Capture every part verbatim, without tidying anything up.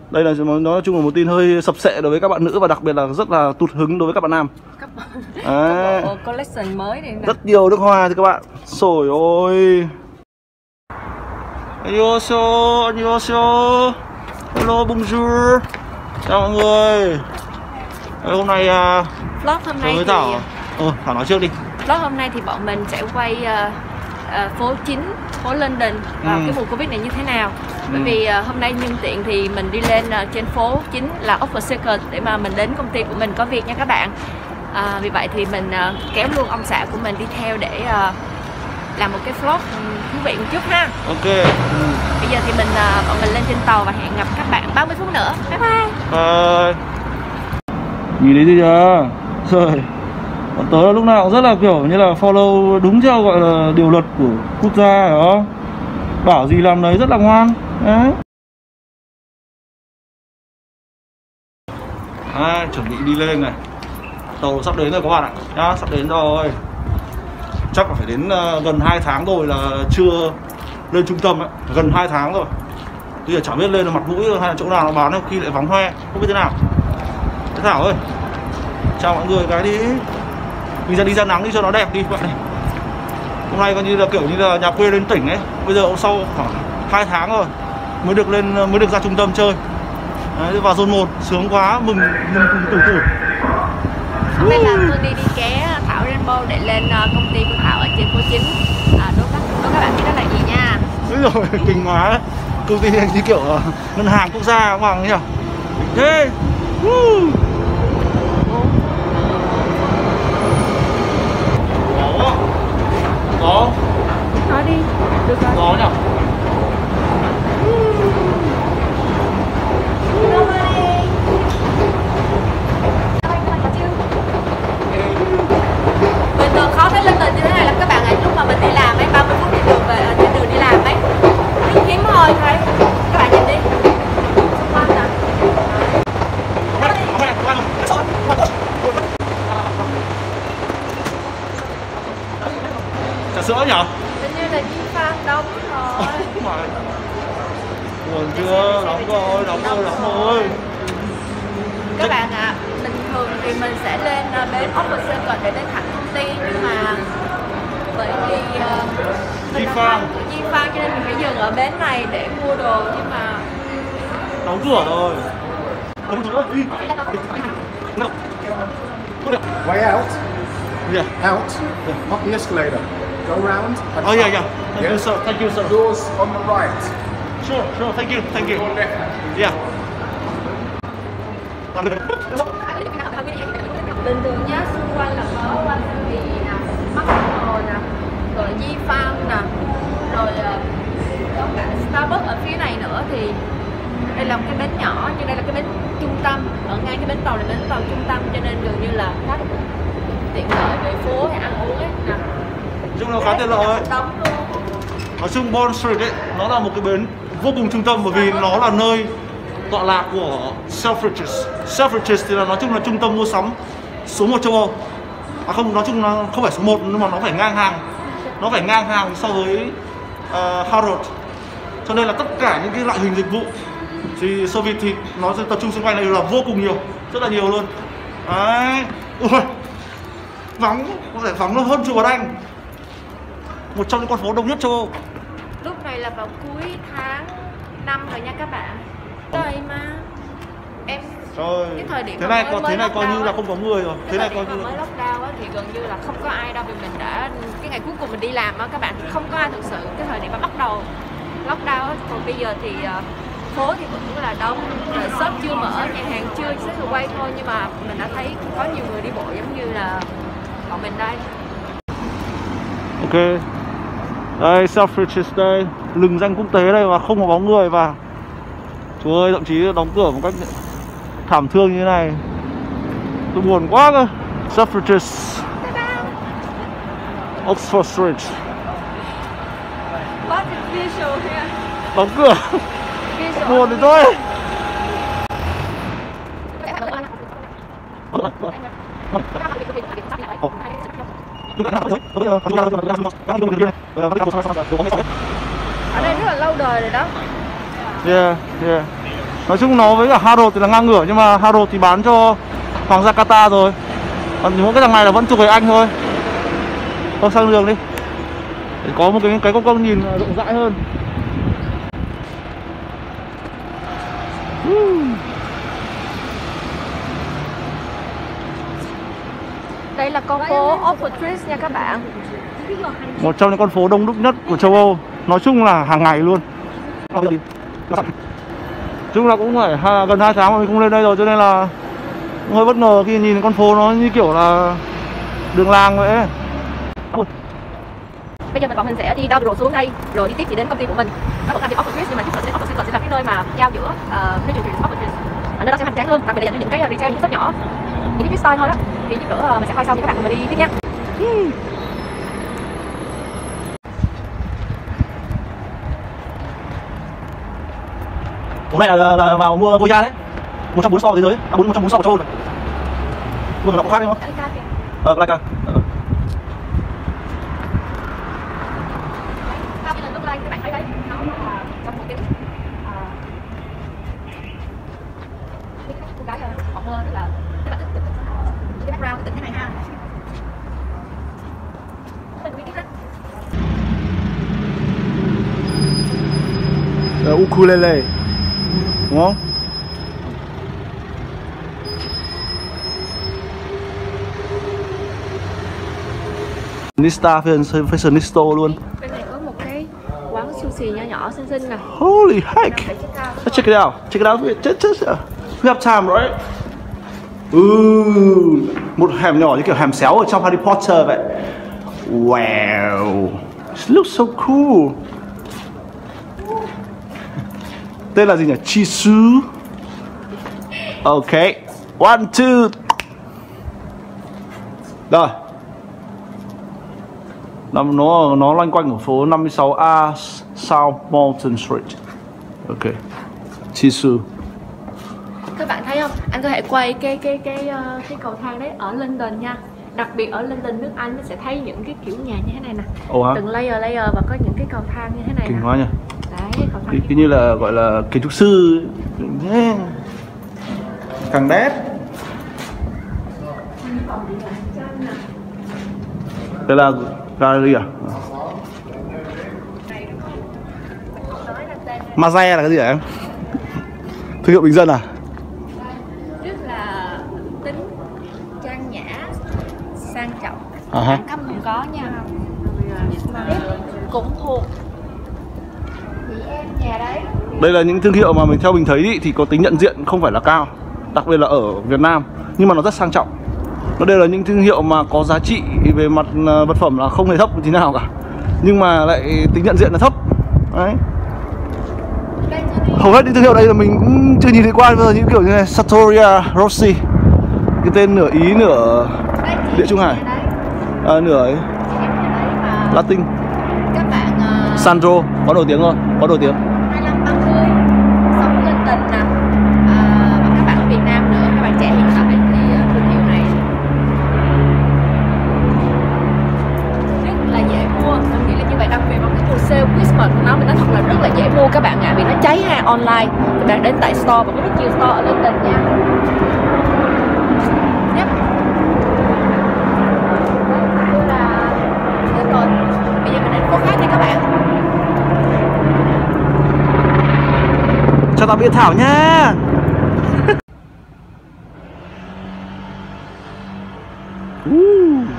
Đây là nói chung là một tin hơi sập sệ đối với các bạn nữ và đặc biệt là rất là tụt hứng đối với các bạn nam. Cấp à, bộ collection mới này. Rất nhiều nước hoa thì các bạn. Trời ơi. Annyeonghaseyo, annyeonghaseyo. Hello, bonjour. Chào mọi người. Hôm nay uh, vlog hôm nay thì Thảo. Ờ, Thảo nói trước đi. Vlog hôm nay thì bọn mình sẽ quay uh, uh, phố chính, phố London vào ừ. cái mùa Covid này như thế nào. Bởi ừ. vì uh, hôm nay nhân tiện thì mình đi lên uh, trên phố chính là Oxford Circus để mà mình đến công ty của mình có việc nha các bạn. uh, Vì vậy thì mình uh, kéo luôn ông xã của mình đi theo để uh, làm một cái vlog thú vị một chút ha. Ok. ừ. Bây giờ thì mình uh, bọn mình lên trên tàu và hẹn gặp các bạn ba mươi phút nữa. Bye bye. Bye. Nhìn thấy gì chưa? Rồi. Bọn tớ lúc nào cũng rất là kiểu như là follow đúng theo gọi là điều luật của quốc gia đó. Bảo gì làm đấy rất là ngoan. Đấy. À, chuẩn bị đi lên này. Tàu sắp đến rồi các bạn ạ. Nhá, sắp đến rồi. Chắc là phải đến uh, gần hai tháng rồi là chưa lên trung tâm ấy. Gần hai tháng rồi. Bây giờ chẳng biết lên là mặt mũi hay là chỗ nào nó bán hay khi lại vắng hoe. Không biết thế nào. Thế Thảo ơi, chào mọi người cái đi. Mình ra đi ra nắng đi cho nó đẹp đi các bạn này. Hôm nay coi như là kiểu như là nhà quê lên tỉnh ấy. Bây giờ sau khoảng hai tháng rồi mới được lên mới được ra trung tâm chơi. Đấy, vào zone một sướng quá, mừng mừng cùng tử tử. Hôm nay là tôi đi đi ké Thảo Rainbow để lên công ty của Thảo ở trên phố chính. À, đố các đố các bạn biết đó là gì nha. Đúng rồi, kinh quá đấy. Công ty này như kiểu uh, ngân hàng quốc gia các bạn nhỉ. Thế. Uh. Có. Nói đi. Được rồi. Có nhỉ. Bình thường khó thấy lên tình như thế này là các bạn ấy lúc mà mình đi làm ấy ba mươi phút đi đường về trên đường đi làm ấy rất hiếm hoi thấy. Các bạn nhìn đi. Xung quanh nè. Trà sữa nhỉ? Hình như là Di Phan đóng rồi. Buồn chưa? Đóng rồi, đóng rồi, đóng rồi. Các bạn ạ, à, bình thường thì mình sẽ lên bến Oxford Circus để đến thẳng công ty, nhưng mà bởi vì uh, Di Phan Di Phan cho nên mình phải dừng ở bến này để mua đồ, nhưng mà đóng cửa rồi. Đóng cửa đi. Way out. Yeah. Out. Yeah. Up the escalator. Go round. And oh yeah, yeah. Thank yeah. you, sir. Thank you, sir. Doors on the right. Sure, sure. Thank you, thank you. Your left. Yeah. bình thường nhá, xung quanh là có Wasabi nè, McDonald's nè, rồi Di Phan nè, rồi có cả Starbucks ở phía này nữa. Thì đây là một cái bến nhỏ, nhưng đây là cái bến trung tâm, ở ngay cái bến tàu là bến tàu trung tâm, cho nên gần như là khách tiện lợi về phố hay ăn uống ấy nè. Nói chung là khá tiện lợi. Nói chung Bond Street ấy, nó là một cái bến vô cùng trung tâm bởi vì nó là nơi tọa lạc của Selfridges. Selfridges thì là nói chung là trung tâm mua sắm số một châu Âu. À không, nói chung là không phải số một nhưng mà nó phải ngang hàng. Nó phải ngang hàng so với uh, Harrods. Cho nên là tất cả những cái loại hình dịch vụ thì Soviet thì nó sẽ tập trung xung quanh này là vô cùng nhiều, rất là nhiều luôn. Đấy. Ui, vắng, có thể vắng hơn chùa Đanh. Một trong những con phố đông nhất châu Âu. Lúc này là vào cuối tháng năm rồi nha các bạn. Trời mà em Trời, cái thời điểm thế này mới, có mới thế này coi như á, là không có người rồi. Cái thế này coi như mới lockdown á, thì gần như là không có ai đâu, vì mình đã cái ngày cuối cùng mình đi làm á các bạn, không có ai thực sự. Cái thời điểm mà bắt đầu lockdown á, còn bây giờ thì uh, phố thì vẫn rất là đông, rồi shop chưa mở, nhà hàng chưa sẽ được quay thôi, nhưng mà mình đã thấy có nhiều người đi bộ giống như là bọn mình đây. Ok. Đây, Selfridges đây, lừng danh quốc tế đây mà không có bóng người và chúa ơi, thậm chí đóng cửa một cách thảm thương như thế này. Tôi buồn quá cơ. Selfridges, Oxford Street. What is visual here? Đóng cửa. Buồn thì thôi. Ở đây rất là lâu đời rồi đó. Yeah, yeah. Nói chung nó với cả Harrods thì là ngang ngửa, nhưng mà Harrods thì bán cho Hoàng gia Qatar rồi. Còn những cái thằng này là vẫn thuộc về Anh thôi. Thôi sang đường đi. Để có một cái cái con con nhìn rộng rãi hơn. Đây là con phố Oxford nha các bạn. Một trong những con phố đông đúc nhất của châu Âu. Nói chung là hàng ngày luôn. Nói chung là cũng phải ha, gần hai tháng mà mình không lên đây rồi, cho nên là cũng hơi bất ngờ khi nhìn con phố nó như kiểu là đường làng vậy. Bây giờ mình bọn mình sẽ đi down rồi xuống đây rồi đi tiếp thì đến công ty của mình. Nó vẫn làm việc Oxford nhưng mà Oxford Oxford sẽ là cái nơi mà giao giữa uh, Regent Street và Oxford. Ở nơi đó sẽ hoành tráng hơn, đặc biệt là những cái retail những shop nhỏ, những cái style thôi đó. Thì giúp đỡ uh, mình sẽ quay sau cho các bạn cùng mình đi tiếp nha. Hôm nay là, là, là vào mua Goya đấy, một trong bốn store thế giới, à, một trong bốn store của châu Âu này. Mua nó cũng khác đúng không? Ờ, Leica. Ờ. Các bạn thấy đấy, nó là trong một cái cô gái họ mơ rất là rất là tích cực, cái background cái tỉnh thế này ha. Uh, ukulele đúng không? Nista Fashionista luôn. Bên này có một cái quán sushi nhỏ nhỏ xinh xinh nè. Holy heck! Let's check it out. Check it out. Just, just, uh, we have time, right? Ooh, một hẻm nhỏ như kiểu hẻm xéo ở trong Harry Potter vậy. Wow, it looks so cool. Tên là gì nhỉ? Chisu. Ok, one, two. Rồi. Nó nó loanh quanh ở phố năm mươi sáu A South Moulton Street. Ok, Chisu. Các bạn thấy không? Anh có thể quay cái cái cái uh, cái cầu thang đấy ở London nha. Đặc biệt ở London nước Anh sẽ thấy những cái kiểu nhà như thế này nè. Ồ hả? Từng layer layer và có những cái cầu thang như thế này. Kinh quá nhỉ. Đấy, cầu thang. Cái, cái như là gọi là kiến trúc sư. Càng đét. Đây là gallery à? Mazaya là cái gì hả em? Thương hiệu bình dân à? Rất là tính trang nhã, sang trọng, À đẳng cấp cũng có nha. Bếp cũng thuộc chị em nhà đấy. Đây là những thương hiệu mà mình theo mình thấy ý, thì có tính nhận diện không phải là cao, đặc biệt là ở Việt Nam, nhưng mà nó rất sang trọng. Nó đều là những thương hiệu mà có giá trị về mặt vật phẩm là không hề thấp tí nào cả, nhưng mà lại tính nhận diện là thấp. Đấy. Hầu hết những thương hiệu đây là mình cũng chưa nhìn thấy qua bao giờ, những kiểu như này, Sartoria Rossi, cái tên nửa Ý nửa Địa Trung Hải, à, nửa ấy, Latin. Các bạn uh... Sandro có nổi tiếng không? Có nổi tiếng. hai lăm ba mươi sống London nè, à, và các bạn ở Việt Nam nữa, các bạn trẻ hiện tại thì uh, thương hiệu này rất là dễ mua. Mình nghĩ là như vậy, đặc biệt vào cái mùa sale Christmas của nó, mình nói thật là rất là dễ mua các bạn ạ, à, vì nó cháy hàng online. Các bạn đến tại store và có rất nhiều store ở London nha. Yep. Đây là hết rồi. Bây giờ mình đến phố khác nha các bạn. Chào tạm biệt Thảo nha. uh.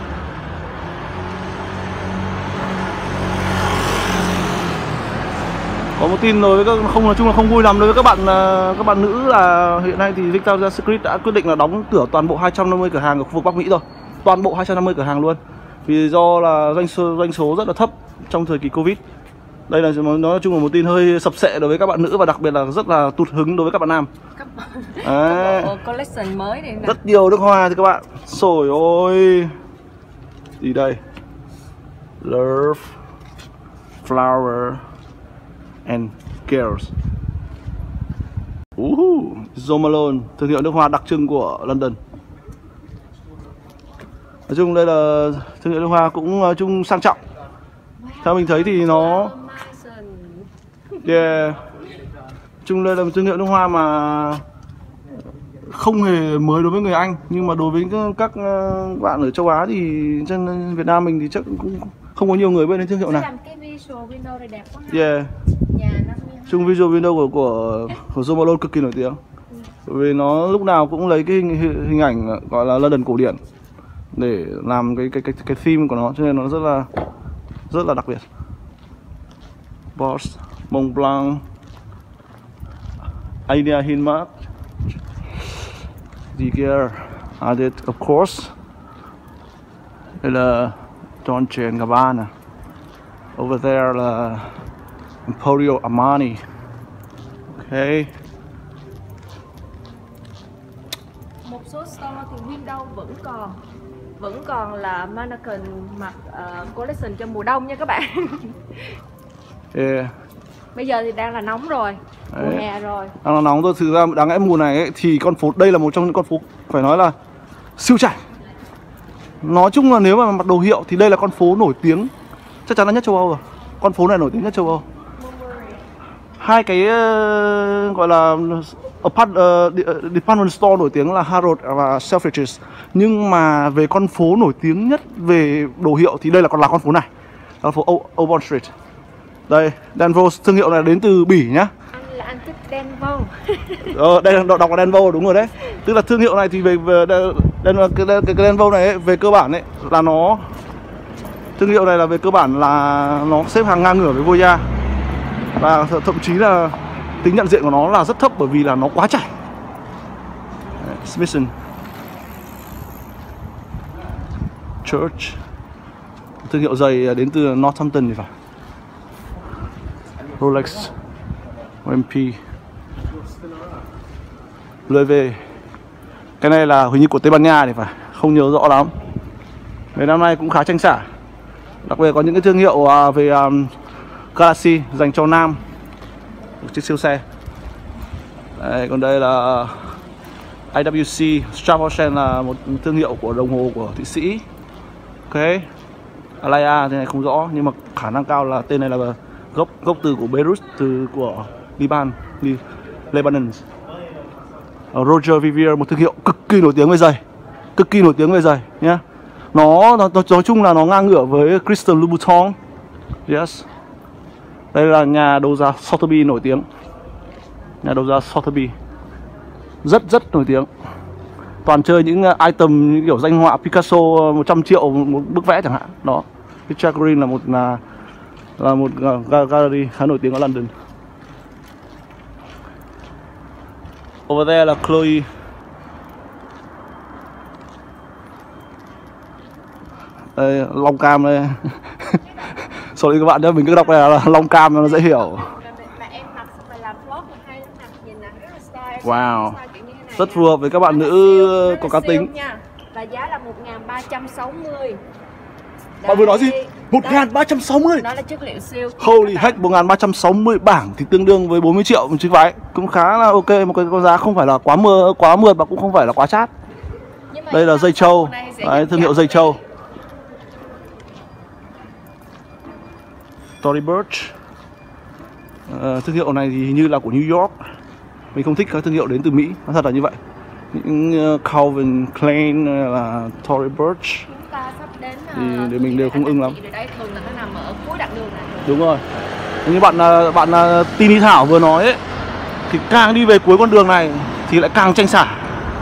Có một tin đối với các không, nói chung là không vui lắm đối với các bạn các bạn nữ, là hiện nay thì Victoria's Secret đã quyết định là đóng cửa toàn bộ hai trăm năm mươi cửa hàng ở khu vực Bắc Mỹ rồi. Toàn bộ hai trăm năm mươi cửa hàng luôn. Vì do là doanh số doanh số rất là thấp trong thời kỳ Covid. Đây là nói chung là một tin hơi sập sệ đối với các bạn nữ, và đặc biệt là rất là tụt hứng đối với các bạn nam. Các à, bộ collection mới này nè. Rất nhiều nước hoa thì các bạn. Trời ơi. Gì đây? Love, flower and girls. Uh, Jo Malone, thương hiệu nước hoa đặc trưng của London. Nói chung đây là thương hiệu nước hoa cũng nói chung sang trọng. Theo mình thấy thì nó yeah. chung đây là một thương hiệu nước hoa mà không hề mới đối với người Anh, nhưng mà đối với các bạn ở châu Á thì trên Việt Nam mình thì chắc cũng không có nhiều người biết đến thương hiệu này. Làm cái visual window này đẹp quá. Yeah. Nhà năm mươi hai. Chung visual window của của của Jo Malone cực kỳ nổi tiếng. Ừ. Bởi vì nó lúc nào cũng lấy cái hình, hình ảnh gọi là London cổ điển để làm cái cái cái cái theme của nó, cho nên nó rất là rất là đặc biệt. Boss, Mont Blanc, Idea Hinmark, gì kia, Added of course. Đây là Dolce and Gabbana. Over there là Emporio Armani. Okay. Một số store thì window vẫn còn vẫn còn là mannequin mặc uh, collection cho mùa đông nha các bạn. Yeah. Bây giờ thì đang là nóng rồi, mùa Đấy. hè rồi. Đang là nóng thôi, thực ra đáng lẽ mùa này ấy, thì con phố đây là một trong những con phố phải nói là siêu chạy. Nói chung là nếu mà mặc đồ hiệu thì đây là con phố nổi tiếng chắc chắn là nhất châu Âu rồi. Con phố này nổi tiếng nhất châu Âu. Hai cái uh, gọi là apart, uh, department store nổi tiếng là Harrods và Selfridges, nhưng mà về con phố nổi tiếng nhất về đồ hiệu thì đây là còn là con phố này, là phố Old Bond Street. Đây, Denvaux, thương hiệu này đến từ Bỉ nhá. Anh là anh thích Denvaux. Ờ, đây là đọc là Denvaux đúng rồi đấy. Tức là thương hiệu này thì về, về Den, cái, cái, cái Denvaux này ấy, về cơ bản ấy là nó thương hiệu này là về cơ bản là nó xếp hàng ngang ngửa với Voya. Và thậm chí là tính nhận diện của nó là rất thấp bởi vì là nó quá chạy. Smithson, Church, thương hiệu giày đến từ Northampton thì phải. Rolex, o em pê, Loewe. Cái này là hình như của Tây Ban Nha thì phải, không nhớ rõ lắm. Mấy năm nay cũng khá tranh xả. Đặc biệt có những cái thương hiệu về um, Galaxy dành cho nam, một chiếc siêu xe. Đây, còn đây là i vê xê, Strap-on-Chain là một thương hiệu của đồng hồ của Thụy Sĩ. Ok, Alaya thì này không rõ, nhưng mà khả năng cao là tên này là gốc gốc từ của Beirut, từ của Liban, Lebanon. Roger Vivier, một thương hiệu cực kỳ nổi tiếng về giày, cực kỳ nổi tiếng về giày nhé. Nó, nó nói chung là nó ngang ngửa với Christian Louboutin. Yes. Đây là nhà đấu giá Sotheby nổi tiếng. Nhà đấu giá Sotheby rất rất nổi tiếng. Toàn chơi những item như kiểu danh họa Picasso một trăm triệu một bức vẽ chẳng hạn. Đó. Richard Green là một là là một gallery khá nổi tiếng ở London. Over there là Chloe. Đây, long cam đây. Sorry các bạn nhé, mình cứ đọc này là long cam nó dễ hiểu. Wow, rất phù hợp với các bạn nữ có cá tính. Và giá là một nghìn ba trăm sáu mươi. Bạn vừa nói gì? một nghìn ba trăm sáu mươi. Nó là chất liệu siêu. Holy heck, một nghìn ba trăm sáu mươi bảng thì tương đương với bốn mươi triệu một chiếc váy. Cũng khá là ok, một cái con giá không phải là quá mưa quá mượt và cũng không phải là quá chát. Đây là dây trâu. Đấy, thương hiệu dây trâu. Tory Burch. À, thương hiệu này thì hình như là của New York. Mình không thích các thương hiệu đến từ Mỹ, nó thật là như vậy. Những uh, Calvin Klein là Tory Burch. Chúng ta sắp đến uh, thì để mình đều không ưng lắm. Đây thường là nó nằm ở cuối đoạn đường này. Đúng rồi. Như bạn bạn Tini Thảo vừa nói ấy, thì càng đi về cuối con đường này thì lại càng tranh xả.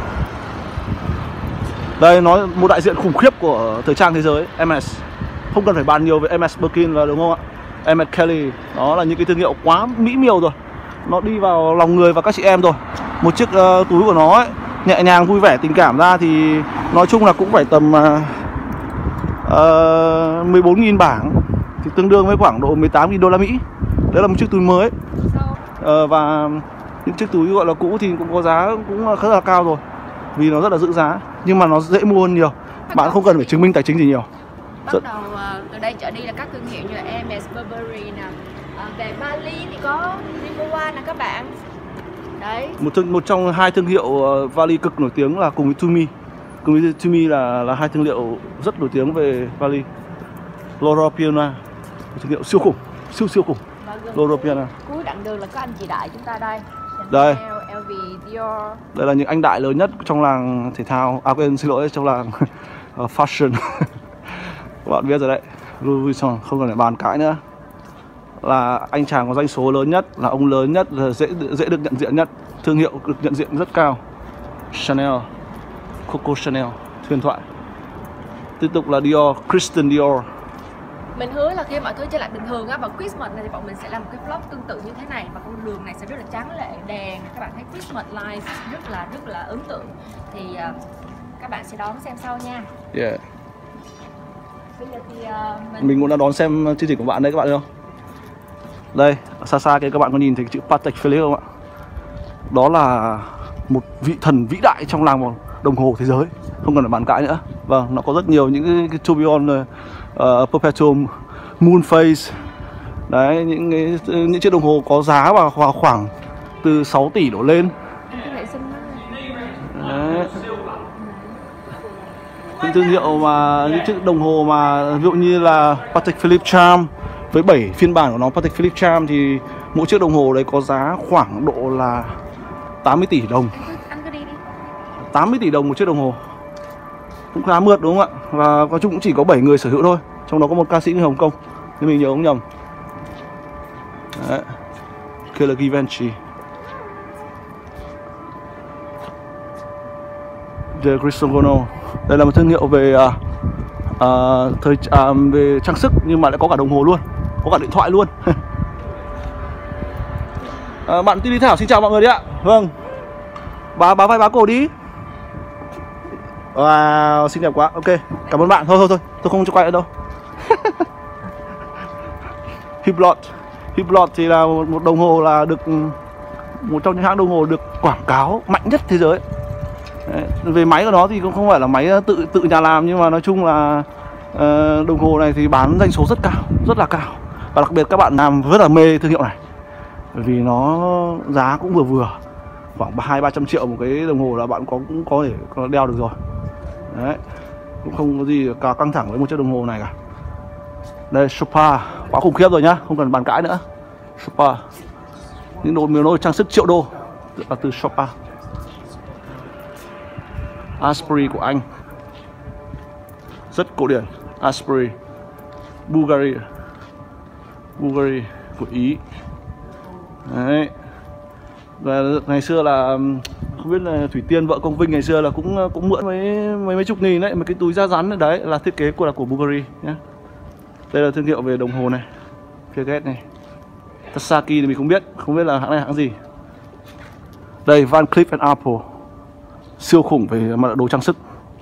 Đây nói một đại diện khủng khiếp của thời trang thế giới, em ét. Không cần phải bàn nhiều về em ét Birkin là đúng không ạ? em ét Kelly, đó là những cái thương hiệu quá mỹ miều rồi. Nó đi vào lòng người và các chị em rồi. Một chiếc uh, túi của nó ấy, nhẹ nhàng vui vẻ tình cảm ra thì nói chung là cũng phải tầm uh, uh, mười bốn nghìn bảng, thì tương đương với khoảng độ mười tám nghìn đô la Mỹ. Đấy là một chiếc túi mới. uh, Và những chiếc túi gọi là cũ thì cũng có giá cũng khá là cao rồi, vì nó rất là giữ giá, nhưng mà nó dễ mua hơn nhiều. Bạn không cần phải chứng minh tài chính gì nhiều. Bắt đầu uh, từ đây trở đi là các thương hiệu như là em ét Burberry nè, uh, về Bali thì có Rimowa nè các bạn. Đấy. Một thương, một trong hai thương hiệu uh, vali cực nổi tiếng là cùng với Tumi. Cùng với Tumi là là hai thương hiệu rất nổi tiếng về vali. Loro Piana, một thương hiệu siêu khủng, siêu siêu khủng. Vâng, European à. Cuối đoạn đường là có anh chị đại chúng ta đây. Đây. Chanel, lờ vê, Dior. Đây là những anh đại lớn nhất trong làng thể thao, à quên xin lỗi, trong làng uh, fashion. Các bạn biết rồi đấy, Louis Vuitton không cần phải bàn cãi nữa. Là anh chàng có doanh số lớn nhất, là ông lớn nhất, là dễ dễ được nhận diện nhất, thương hiệu được nhận diện rất cao. Chanel, Coco Chanel, huyền thoại. Tiếp tục là Dior, Christian Dior. Mình hứa là khi mọi thứ trở lại bình thường á, vào Christmas này thì bọn mình sẽ làm một cái vlog tương tự như thế này, và con đường này sẽ rất là tráng lệ, đèn, các bạn thấy Christmas lights rất là rất là ấn tượng. Thì uh, các bạn sẽ đón xem sau nha. Yeah. Bây giờ thì uh, mình... mình cũng đã đón xem chương trình của bạn đấy các bạn thấy không? Đây, xa xa kia các bạn có nhìn thấy chữ Patek Philippe không ạ? Đó là một vị thần vĩ đại trong làng đồng hồ thế giới, không cần phải bàn cãi nữa. Vâng, nó có rất nhiều những cái, cái tourbillon, uh, perpetual moon phase. Đấy, những cái những chiếc đồng hồ có giá vào khoảng từ sáu tỷ đổ lên. Đấy. Những thương hiệu mà những chiếc đồng hồ mà ví dụ như là Patek Philippe Charm với bảy phiên bản của nó, Patek Philippe Charm thì mỗi chiếc đồng hồ đấy có giá khoảng độ là tám mươi tỷ đồng. tám mươi tỷ đồng một chiếc đồng hồ. Cũng khá mượt đúng không ạ? Và nói chung cũng chỉ có bảy người sở hữu thôi. Trong đó có một ca sĩ người Hồng Kông, nếu mình nhớ không nhầm. Đấy. Kia là Givenchy. The Cristiano. Đây là một thương hiệu về uh, uh, thời uh, về trang sức nhưng mà lại có cả đồng hồ luôn, có cả điện thoại luôn. uh, Bạn Ti Thảo xin chào mọi người đấy ạ. Vâng. Bá bá vai bá cổ đi. Wow, xinh đẹp quá. Ok, cảm ơn bạn. Thôi thôi thôi, tôi không cho quay nữa đâu. Hublot. Hublot thì là một đồng hồ là được một trong những hãng đồng hồ được quảng cáo mạnh nhất thế giới. Đấy, về máy của nó thì cũng không phải là máy tự tự nhà làm, nhưng mà nói chung là uh, đồng hồ này thì bán doanh số rất cao, rất là cao. Và đặc biệt các bạn làm rất là mê thương hiệu này, bởi vì nó giá cũng vừa vừa, khoảng hai ba trăm triệu một cái đồng hồ là bạn có cũng có thể có đeo được rồi. Đấy, cũng không có gì cả căng thẳng với một chiếc đồng hồ này cả. Đây, Chopard, quá khủng khiếp rồi nhá, không cần bàn cãi nữa. Chopard, những đồ miếng nối trang sức triệu đô là từ Chopard. Asprey của Anh, rất cổ điển. Asprey. Bulgari, Bulgari của Ý. Đấy. Và ngày xưa là không biết là Thủy Tiên vợ công Vinh ngày xưa là cũng cũng mượn mấy mấy mấy chục nghìn đấy, mấy cái túi da rắn đấy là thiết kế của là của Bulgari nhé. Đây là thương hiệu về đồng hồ này, Piaget này. Tasaki thì mình không biết, không biết là hãng này hãng gì. Đây, Van Cleef and Arpels, siêu khủng về mặt đồ trang sức.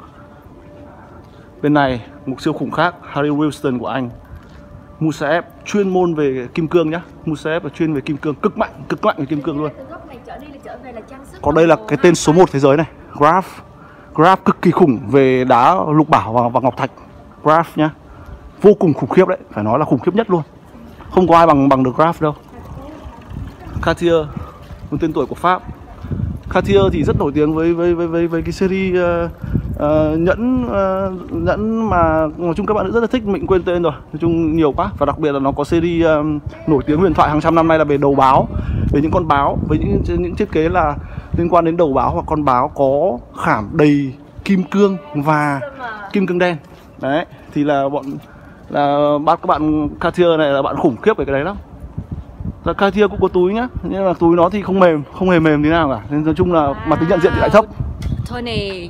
Bên này một siêu khủng khác, Harry Wilson của Anh. Musaev chuyên môn về kim cương nhá. Musaev là chuyên về kim cương, cực mạnh, cực mạnh về kim cương luôn. Còn đây là cái tên số một thế giới này, Graf. Graf cực kỳ khủng về đá lục bảo và, và ngọc thạch. Graf nhá, vô cùng khủng khiếp đấy, phải nói là khủng khiếp nhất luôn. Không có ai bằng bằng được Graf đâu. Cartier, một tên tuổi của Pháp. Cartier thì rất nổi tiếng với với với với, với cái series uh, uh, nhẫn uh, nhẫn mà nói chung các bạn rất là thích, mình quên tên rồi, nói chung nhiều quá. Và đặc biệt là nó có series uh, nổi tiếng huyền thoại hàng trăm năm nay là về đầu báo, về những con báo, với những những thiết kế là liên quan đến đầu báo hoặc con báo có khảm đầy kim cương và kim cương đen. Đấy, thì là bọn là bắt các bạn Cartier này là bạn khủng khiếp về cái đấy lắm. Và Cartier cũng có túi nhá, nhưng mà túi nó thì không mềm, không hề mềm thế nào cả. Nên nói chung là mặt tính nhận diện thì lại thấp. Tony.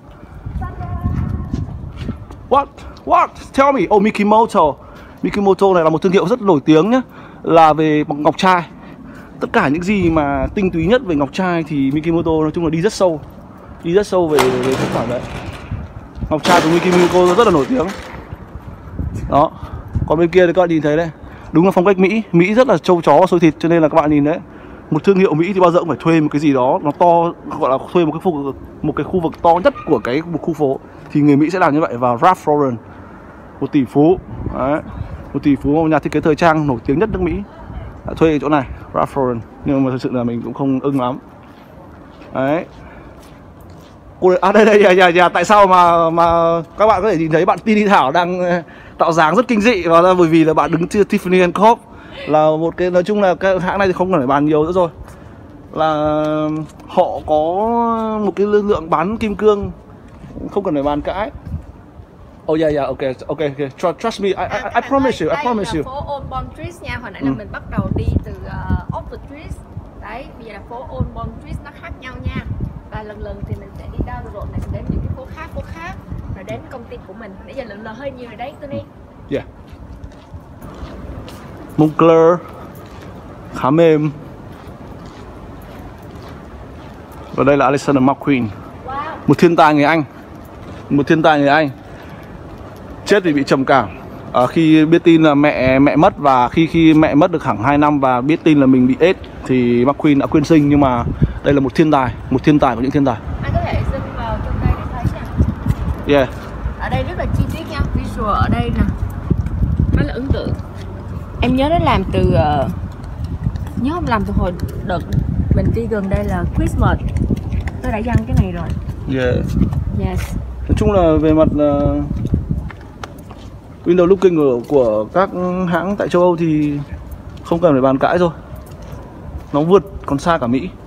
What? What? Tell me. Oh, Mikimoto. Mikimoto này là một thương hiệu rất nổi tiếng nhá, là về bằng ngọc trai. Tất cả những gì mà tinh túy nhất về ngọc trai thì Mikimoto nói chung là đi rất sâu. Đi rất sâu về về cái khoản đấy. Ngọc trai của Mikimoto rất là nổi tiếng. Đó. Còn bên kia thì các bạn nhìn thấy đây, đúng là phong cách Mỹ. Mỹ rất là trâu chó xôi thịt, cho nên là các bạn nhìn đấy, một thương hiệu Mỹ thì bao giờ cũng phải thuê một cái gì đó nó to, gọi là thuê một cái khu vực, một cái khu vực to nhất của cái một khu phố, thì người Mỹ sẽ làm như vậy. Và Ralph Lauren, một tỷ phú, đấy, một tỷ phú, một nhà thiết kế thời trang nổi tiếng nhất nước Mỹ, đã thuê cái chỗ này, Ralph Lauren. Nhưng mà thật sự là mình cũng không ưng lắm. Đấy. À đây đây, nhà, nhà, nhà. Tại sao mà mà các bạn có thể nhìn thấy bạn Ti Thảo đang tạo dáng rất kinh dị, và là bởi vì là bạn đứng Tiffany and Co. là một cái, nói chung là cái hãng này thì không cần phải bàn nhiều nữa rồi, là họ có một cái lượng bán kim cương không cần phải bàn cãi. Oh yeah yeah okay okay okay trust, trust me I I, I promise you I promise you. Đây là phố Old Bond Street nha, hồi nãy là ừ. mình bắt đầu đi từ uh, Oxford Street. Đấy, bây giờ là phố Old Bond Street, nó khác nhau nha. Và lần lần thì mình sẽ đi down the road này đến những cái phố khác, phố khác rồi đến công ty của mình. Nãy giờ lần lần hơi nhiều rồi đấy Tony. Yeah. Moncler khá mềm. Và đây là Alexander McQueen. Wow. Một thiên tài người Anh. Một thiên tài người Anh. Chết vì bị trầm cảm. À, khi biết tin là mẹ mẹ mất, và khi khi mẹ mất được khoảng hai năm và biết tin là mình bị AIDS thì McQueen đã quyên sinh. Nhưng mà đây là một thiên tài, một thiên tài của những thiên tài. Anh có thể zoom vào trong đây để thấy nè. Yeah. Ở đây rất là chi tiết nha, visual ở đây nè rất là ấn tượng. Em nhớ nó làm từ uh, nhớ không làm từ hồi đợt mình đi gần đây là Christmas. Tôi đã dăng cái này rồi. Yeah. Yes. Nói chung là về mặt uh, window looking của, của các hãng tại châu Âu thì không cần phải bàn cãi rồi. Nó vượt còn xa cả Mỹ.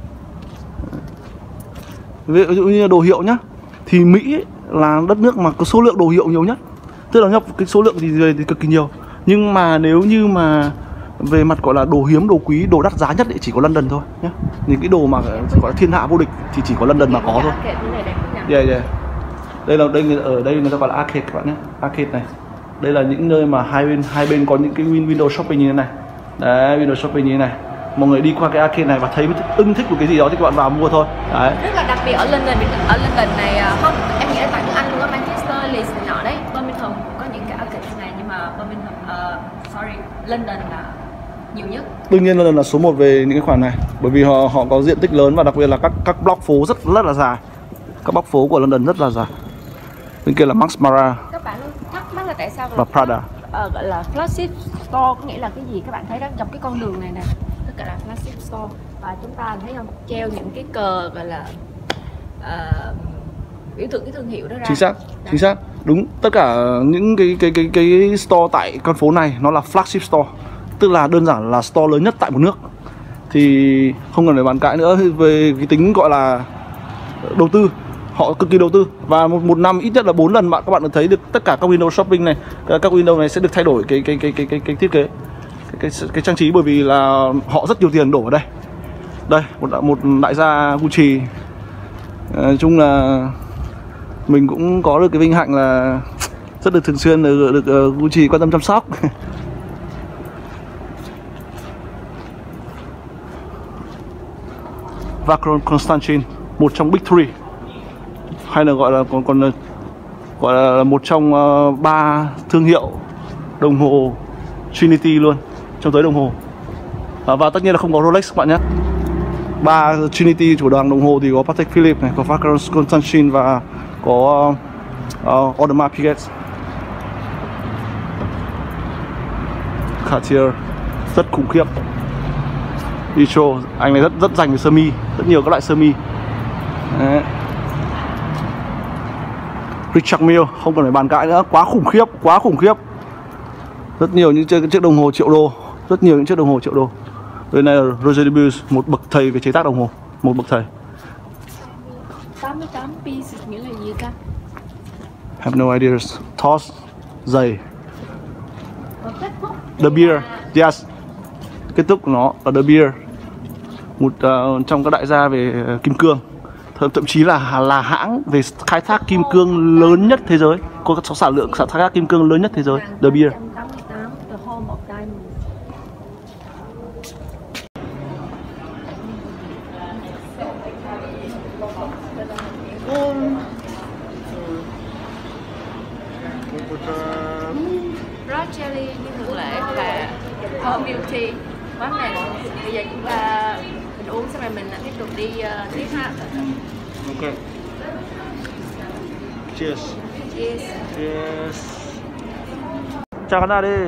Ví dụ như là đồ hiệu nhá, thì Mỹ ấy là đất nước mà có số lượng đồ hiệu nhiều nhất. Tức là nhập cái số lượng thì về thì cực kỳ nhiều. Nhưng mà nếu như mà về mặt gọi là đồ hiếm, đồ quý, đồ đắt giá nhất thì chỉ có London thôi nhé. Những cái đồ mà gọi là thiên hạ vô địch thì chỉ có London mà có thôi. Yeah, yeah. Đây là đây ở đây người ta gọi là arcade các bạn nhé, arcade này. Đây là những nơi mà hai bên hai bên có những cái window shopping như thế này. Đấy, window shopping như thế này. Mọi người đi qua cái arcade này và thấy ưng thích một cái gì đó thì các bạn vào mua thôi. Đấy. Rất là đặc biệt ở London, ở London này không, em nghĩ là tại nước Anh luôn, ở Manchester, Leeds này nọ đấy, Birmingham cũng có những cái arcade này, nhưng mà Birmingham, uh, sorry, London là nhiều nhất. Đương nhiên London là số một về những cái khoản này, bởi vì họ họ có diện tích lớn và đặc biệt là các các block phố rất rất là dài. Các block phố của London rất là dài. Bên kia là Max Mara. Các bạn thắc mắc là tại sao và Prada. Uh, gọi là flagship store có nghĩa là cái gì? Các bạn thấy đó, dọc cái con đường này nè, tất cả là flagship store, và chúng ta thấy không, treo những cái cờ gọi là uh, biểu tượng cái thương hiệu đó ra. Chính xác, chính xác, đúng. Tất cả những cái cái cái cái store tại con phố này nó là flagship store, tức là đơn giản là store lớn nhất tại một nước. Thì không cần phải bàn cãi nữa về cái tính gọi là đầu tư. Họ cực kỳ đầu tư, và một, một năm ít nhất là bốn lần bạn các bạn thấy được tất cả các window shopping này, các window này sẽ được thay đổi cái cái cái cái cái, cái thiết kế, cái, cái cái trang trí, bởi vì là họ rất nhiều tiền đổ vào đây. Đây một một đại gia Gucci. Nói chung là mình cũng có được cái vinh hạnh là rất được thường xuyên được, được uh, Gucci quan tâm chăm sóc. Vacheron Constantin, một trong Big Three, hay là gọi là còn còn gọi là một trong uh, ba thương hiệu đồng hồ Trinity luôn trong giới đồng hồ. À, và tất nhiên là không có Rolex các bạn nhé. Ba Trinity chủ đoàn đồng hồ thì có Patek Philippe này, có Vacheron Constantin và có uh, uh, Audemars Piguet. Cartier rất khủng khiếp. Ditro, anh này rất rất dành về sơ mi, rất nhiều các loại sơ mi. Đấy. Richard Mille không cần phải bàn cãi nữa, quá khủng khiếp, quá khủng khiếp. Rất nhiều những chiếc, chiếc đồng hồ triệu đô, rất nhiều những chiếc đồng hồ triệu đô. Đây này là Roger Debus, một bậc thầy về chế tác đồng hồ, một bậc thầy. tám mươi tám pieces nghĩa là gì ta? Have no ideas. Toss, giày. The Beer, yes. Kết thúc của nó là The Beer, một uh, trong các đại gia về uh, kim cương, thậm chí là là hãng về khai thác kim cương lớn nhất thế giới, có sản lượng sản thác kim cương lớn nhất thế giới, The Beer. Rose jelly như thường lệ và home beauty quán này. Bây giờ chúng ta mình uống xong rồi mình tiếp tục đi uh, tiếp ha. Ok. Cheers. Cheers. Cheers. Chào khán giả đi.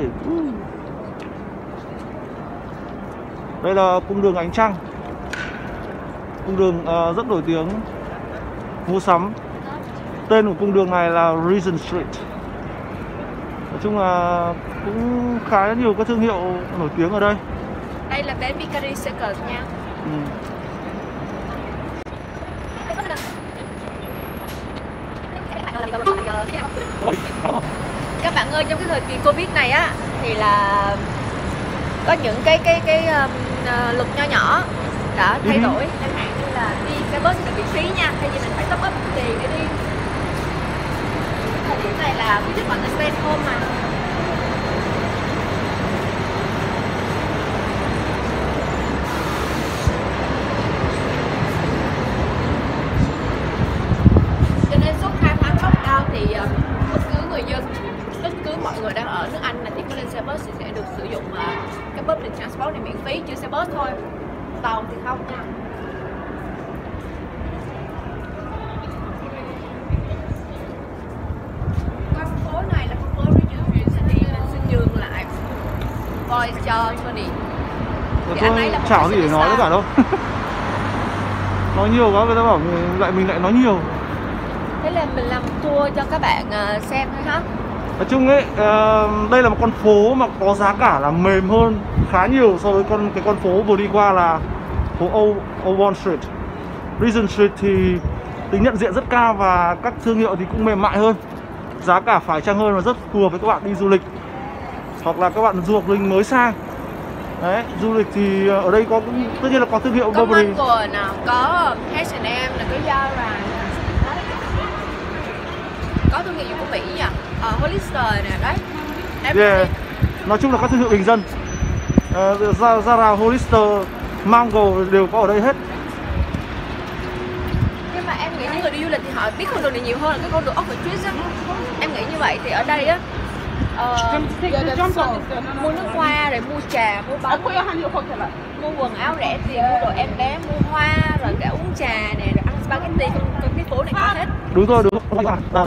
Đây là cung đường Ánh Trăng, cung đường uh, rất nổi tiếng mua sắm. Tên của cung đường này là Regent Street. Nói chung là cũng khá nhiều các thương hiệu nổi tiếng ở đây. Đây là bến Victoria Circus nha. Ừ. Các bạn ơi, trong cái thời kỳ Covid này á thì là có những cái cái cái um, uh, luật nho nhỏ đã thay Ừ. đổi, chẳng hạn như là đi cái bus thì bị phí nha, thay vì mình phải top up tiền để đi. Thời điểm này là quý chức bạn là stay home mà. Cho nên suốt hai tháng lockdown thì uh, bất cứ người dân, bất cứ mọi người đang ở nước Anh là chỉ có lên xe bus thì sẽ được sử dụng uh, cái public transport này miễn phí, chưa xe bus thôi, tàu thì không nha. Con phố này là con phố Regent City, mình xin nhường lại voice cho Tony. Tôi Thì anh ấy là một chả cái có gì để nói stylist tất cả đâu. Nói nhiều quá người ta bảo mình lại mình lại nói nhiều. Thế là mình làm tour cho các bạn uh, xem thôi ha. Nói chung ấy, ờ, đây là một con phố mà có giá cả là mềm hơn khá nhiều so với con cái con phố vừa đi qua là phố Old, Old Bond Street. Regent Street thì tính nhận diện rất cao và các thương hiệu thì cũng mềm mại hơn, giá cả phải chăng hơn và rất phù hợp với các bạn đi du lịch hoặc là các bạn du học sinh mới sang. Đấy, du lịch thì ở đây có cũng tất nhiên là có thương hiệu Có Burberry. Mango nè, có H and M nè, có Zara nè, có thương hiệu của Mỹ nha, uh, Hollister nè, đấy. Em Yeah. Nói chung là các thương hiệu bình dân, uh, Zara, Hollister, Mango đều có ở đây hết. Nhưng mà em nghĩ những người đi du lịch thì họ biết con đường này nhiều hơn là cái con đường Oxford Street á. Em nghĩ như vậy thì ở đây á, uh, mua nước hoa, rồi mua trà, mua bánh, mua quần áo rẻ tiền, mua đồ em bé, mua hoa, rồi cả uống trà nè, rồi ăn spaghetti, con, con cái phố này có hết. Đúng rồi, đúng rồi.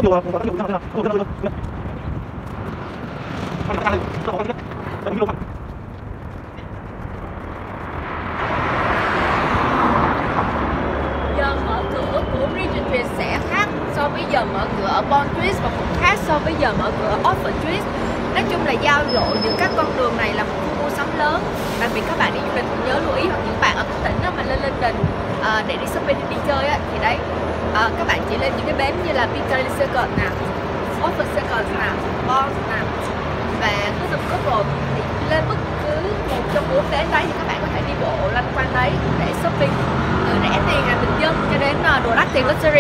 Giờ mở cửa của Regent Street sẽ khác so với giờ mở cửa ở Bond Street và cũng khác so với giờ mở cửa ở Oxford Street. Nói chung là giao lộ giữa các con đường này là một khu mua sắm lớn. Đặc biệt các bạn đi du lịch cũng nhớ lưu ý, hoặc những bạn ở các tỉnh đó mà lên London à, để đi shopping đi chơi á, thì đấy à, các bạn chỉ lên những cái bến như là Victoria Circus nè, Oxford Circus nè, Bond nè và Custom Cove thì lên bất cứ một trong bốn bến đấy thì các bạn có thể đi bộ lanh quanh đấy để shopping từ rẻ tiền là bình dân cho đến uh, đồ đắt tiền luxury.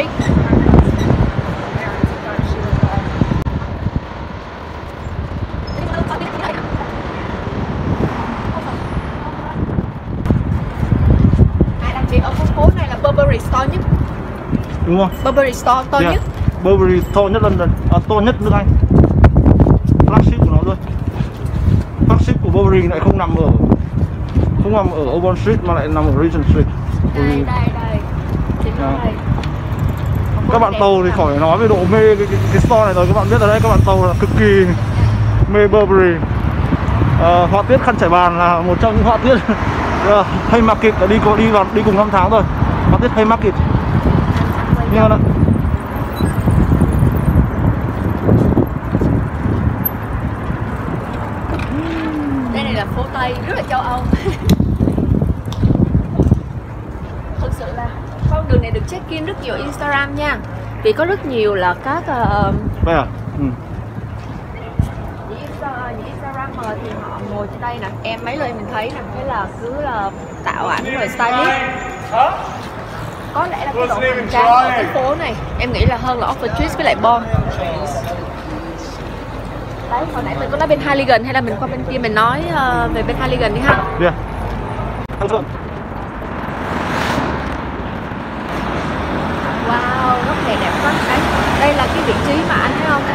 À, đặc biệt ở khu phố này là Burberry store nhất. Đúng không? Burberry store to Yeah. nhất. Burberry to nhất London, à, to nhất nước Anh. Flagship của nó luôn. Flagship của Burberry lại không nằm ở không nằm ở Old Bond Street mà lại nằm ở Regent Street. Đây, đây, đây. Chính À. đây. Các bạn tàu thì khỏi nói về độ mê cái, cái, cái store này rồi, các bạn biết ở đây các bạn tàu là cực kỳ mê Burberry. À, họa tiết khăn trải bàn là một trong những họa tiết. Haymarket đã đi đi vào đi cùng năm tháng rồi. Họa tiết Haymarket. Nhưng mà đây này là phố Tây, rất là châu Âu. Thực sự là con đường này được check-in rất nhiều Instagram nha. Vì có rất nhiều là các uh, đây à? Ừ. những, Insta, những Instagrammer thì họ ngồi trên đây nè. Em mấy lần mình thấy nè, thế là cứ là tạo ảnh rồi stylist. Có lẽ là cái độ hoành tráng ở cái phố này em nghĩ là hơn là Oxford Street với lại Bond. Đấy, hồi nãy mình có nói bên Halligan hay là mình qua bên kia mình nói uh, về bên Halligan đi ha. Yeah. Wow, góc này đẹp quá. Đấy, đây là cái vị trí mà anh thấy không?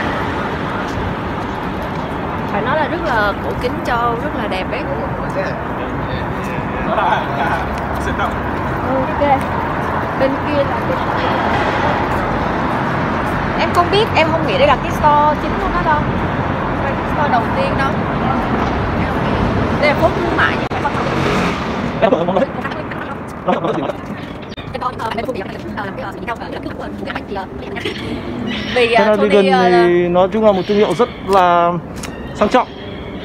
Phải nói là rất là cổ kính châu, rất là đẹp đấy. Ok. Bên kia là cái... Em không biết, em không nghĩ đây là cái store chính của nó đâu. Đây là cái store đầu tiên đâu. Đây là phố thương mại nhưng phải không? Vì Cardigan Tony thì nói chung là một thương hiệu rất là sang trọng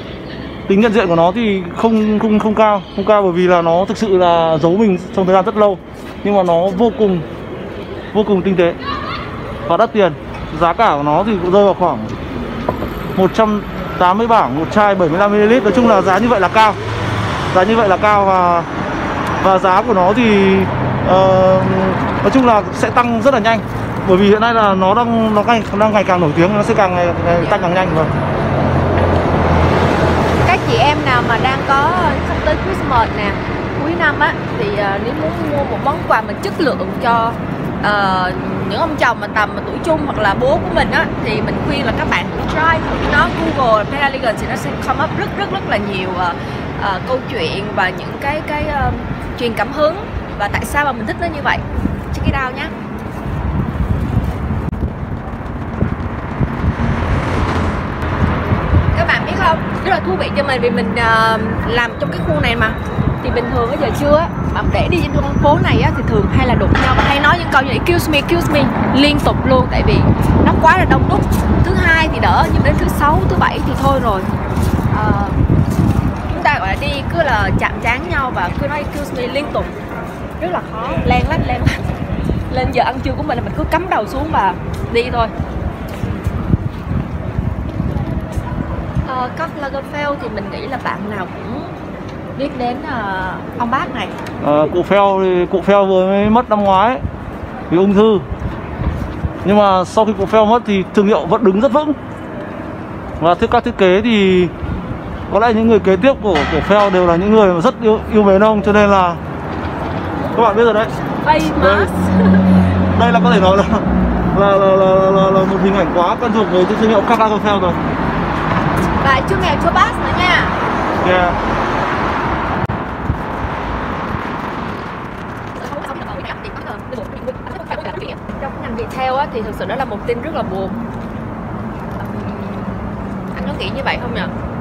tính nhận diện của nó thì không không không cao, không cao bởi vì là nó thực sự là giấu mình trong thời gian rất lâu, nhưng mà nó vô cùng vô cùng tinh tế và đắt tiền. Giá cả của nó thì cũng rơi vào khoảng một trăm tám mươi bảng một chai bảy mươi lăm mi li lít. Nói chung là giá như vậy là cao, giá như vậy là cao và và giá của nó thì uh, nói chung là sẽ tăng rất là nhanh, bởi vì hiện nay là nó đang nó đang, đang ngày càng nổi tiếng, nó sẽ càng ngày, ngày tăng càng nhanh. Vâng. Các chị em nào mà đang có sắp tới Christmas nè, cuối năm á, thì uh, nếu muốn mua một món quà mình chất lượng cho uh, những ông chồng mà tầm mà tuổi trung hoặc là bố của mình á, thì mình khuyên là các bạn try thử nó. Google Pentalegons thì nó sẽ come up rất rất rất là nhiều uh, uh, câu chuyện và những cái cái uh, truyền cảm hứng và tại sao mà mình thích nó như vậy. Check it out nhé. Các bạn biết không, rất là thú vị cho mình vì mình uh, làm trong cái khu này mà. Thì bình thường ở giờ trưa á, mà để đi trên con phố này á, thì thường hay là đụng nhau và hay nói những câu như này excuse me, excuse me liên tục luôn, tại vì nó quá là đông đúc. Thứ hai thì đỡ, nhưng đến thứ sáu, thứ bảy thì thôi rồi. À, chúng ta gọi là đi cứ là chạm trán nhau và cứ nói excuse me liên tục, rất là khó, len lách len lách. Lên giờ ăn trưa của mình là mình cứ cắm đầu xuống và đi thôi. À, Karl Lagerfeld thì mình nghĩ là bạn nào cũng biết đến uh, ông bác này. À, cụ Phèo thì cụ Phèo vừa mới mất năm ngoái vì ung thư, nhưng mà sau khi cụ Phèo mất thì thương hiệu vẫn đứng rất vững. Và thiết các thiết kế thì có lẽ những người kế tiếp của của Phèo đều là những người mà rất yêu, yêu mến ông, cho nên là các bạn biết rồi đấy. Đây, đây là có thể nói là là là, là, là, là một hình ảnh quá quen thuộc với thương hiệu Karl Lagerfeld rồi. Và chú mèo chú Bass nữa nha. Yeah. Trong ngành retail á, thì thực sự đó là một tin rất là buồn. Anh có nghĩ như vậy không nhỉ?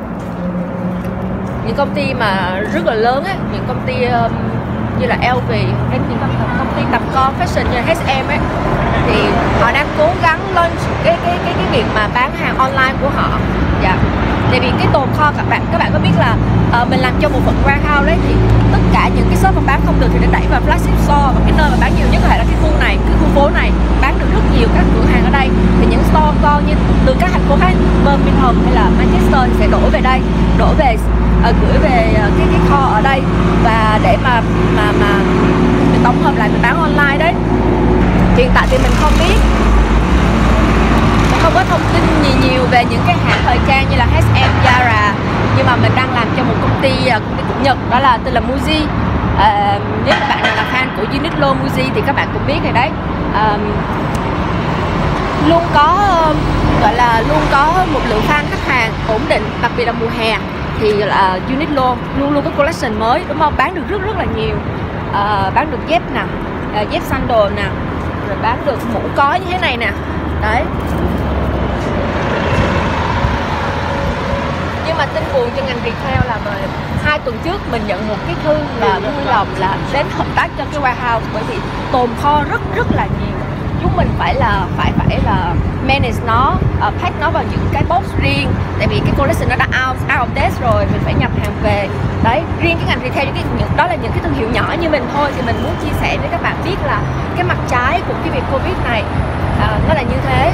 Những công ty mà rất là lớn á, những công ty um, như là L V, đến những công ty tầm con fashion như là H and M ấy, thì họ đang cố gắng launch cái cái cái cái việc mà bán hàng online của họ. Dạ. Tại vì cái tồn kho các bạn các bạn có biết là uh, mình làm cho một phần warehouse đấy, thì tất cả những cái shop mà bán không được thì để đẩy vào flagship store, và cái nơi mà bán nhiều nhất có thể là cái khu này, cái khu phố này bán được rất nhiều các cửa hàng ở đây. Thì những store con như từ các thành phố khác, Birmingham hay là Manchester thì sẽ đổ về đây, đổ về uh, gửi về uh, cái cái kho ở đây, và để mà mà mà mình tổng hợp lại mình bán online đấy. Hiện tại thì mình không biết, không có thông tin gì nhiều về những cái hãng thời trang như là H and M, Zara, nhưng mà mình đang làm cho một công ty công ty của Nhật, đó là tên là Muji. À, nếu các bạn nào là fan của Uniqlo, Muji thì các bạn cũng biết rồi đấy. À, luôn có gọi là luôn có một lượng fan khách hàng ổn định, đặc biệt là mùa hè thì là Uniqlo luôn luôn có collection mới, đúng không? Bán được rất rất là nhiều. À, bán được dép nè, à, dép sandal nè, rồi bán được mũ có như thế này nè, đấy. Nhưng mà tin buồn cho ngành retail là hai tuần trước mình nhận một cái thư là vui lòng là đến hợp tác cho cái warehouse, bởi vì tồn kho rất rất là nhiều. Chúng mình phải là phải phải là manage nó, uh, pack nó vào những cái box riêng, tại vì cái collection nó đã out out of date rồi, mình phải nhập hàng về. Đấy, riêng cái ngành retail những cái những, đó là những cái thương hiệu nhỏ như mình thôi, thì mình muốn chia sẻ với các bạn biết là cái mặt trái của cái việc Covid này uh, nó là như thế.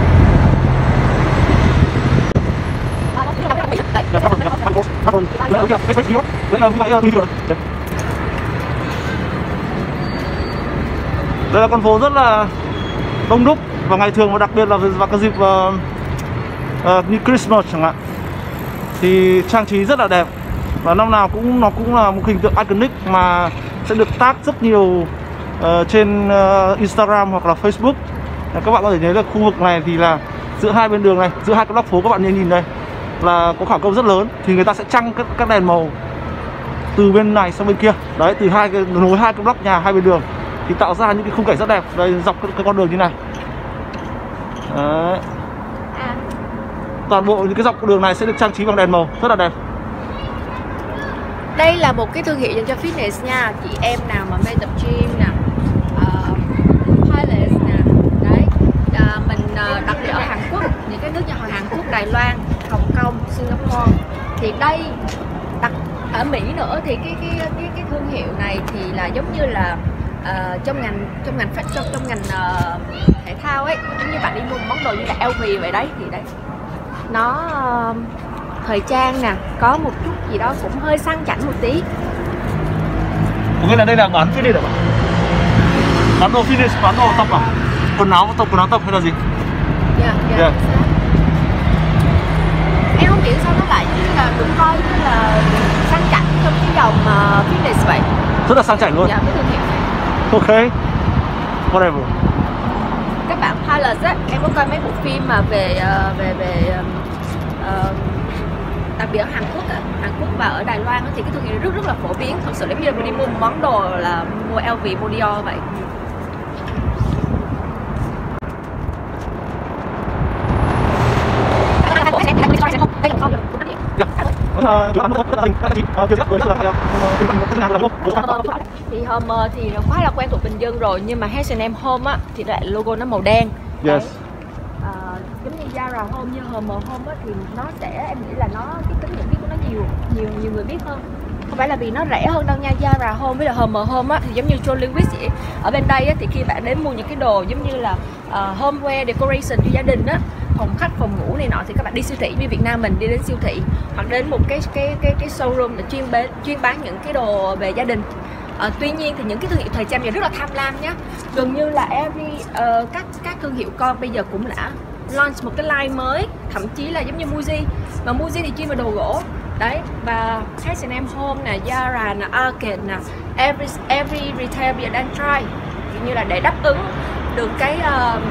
Đây là con phố rất là đông đúc vào ngày thường, và đặc biệt là vào cái dịp uh, uh, như Christmas chẳng hạn, thì trang trí rất là đẹp, và năm nào cũng nó cũng là một hình tượng iconic mà sẽ được tag rất nhiều uh, trên uh, Instagram hoặc là Facebook. Các bạn có thể thấy là khu vực này thì là giữa hai bên đường này, giữa hai cái góc phố các bạn nhìn nhìn đây là có khoảng công rất lớn, thì người ta sẽ trăng các, các đèn màu từ bên này sang bên kia, đấy, từ hai cái nối hai cái block nhà hai bên đường, thì tạo ra những cái khung cảnh rất đẹp đây dọc cái, cái con đường như này. Đấy. Toàn bộ những cái dọc đường này sẽ được trang trí bằng đèn màu rất là đẹp. Đây là một cái thương hiệu dành cho fitness nha, chị em nào mà mê tập gym nè, uh, Pilates nè, đấy, uh, mình uh, đặc biệt ở Hàn Quốc, những cái nước như Hàn Quốc, Đài Loan, Hồng Kông, Singapore, Thì đây đặc ở Mỹ nữa thì cái cái cái cái thương hiệu này thì là giống như là uh, trong ngành trong ngành phát trong trong ngành uh, thể thao ấy, giống như bạn đi mua một món đồ như là lờ vê vậy đấy, thì đấy nó uh, thời trang nè, có một chút gì đó cũng hơi sang chảnh một tí. Có nghĩa là đây là bán fitness à? Bán đồ fitness, bán đồ tập à? Quần áo tập, quần áo tập hay là gì? Dạ, dạ. Yeah. Em không hiểu sao nó lại như là cũng coi như là sang chảnh trong cái dòng uh, fitness vậy. Rất là sang chảnh luôn. Dạ, cái thương hiệu này. Ok. Whatever. Các bạn Pilot á, em có coi mấy bộ phim mà về uh, về về uh, đặc biệt ở Hàn Quốc á, Hàn Quốc và ở Đài Loan á, thì cái thương hiệu này rất rất là phổ biến. Thật sự giống như là mình đi mua một món đồ là mua lờ vê, mua Dior vậy. Thì Home thì nó quá là quen thuộc bình dân rồi, nhưng mà hát and em Home á thì lại logo nó màu đen. Yes. À, giống như Zara Home, như Home Home á thì nó sẽ, em nghĩ là nó cái tính nhận biết của nó nhiều nhiều nhiều người biết hơn. Không phải là vì nó rẻ hơn đâu nha. Zara Home với là Home Home á thì giống như John Lewis vậy. Ở bên đây á thì khi bạn đến mua những cái đồ giống như là uh, homeware decoration cho gia đình á, phòng khách, phòng ngủ này nọ, thì các bạn đi siêu thị như Việt Nam mình đi đến siêu thị hoặc đến một cái cái cái cái showroom để chuyên bán chuyên bán những cái đồ về gia đình. À, tuy nhiên thì những cái thương hiệu thời trang này rất là tham lam nhá. Gần như là every uh, các các thương hiệu con bây giờ cũng đã launch một cái line mới, thậm chí là giống như Muji, mà Muji thì chuyên về đồ gỗ đấy, và hát and em Home nè, Zara nè, Arcade nè, every every retail bây giờ đang try như là để đáp ứng được cái uh,